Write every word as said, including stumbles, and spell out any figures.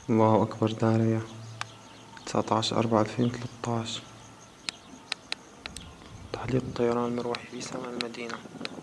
الله أكبر داريا. تسعتاش أربعة ألفين وتلتاش. تعليق طيران مروحي في سماء المدينة.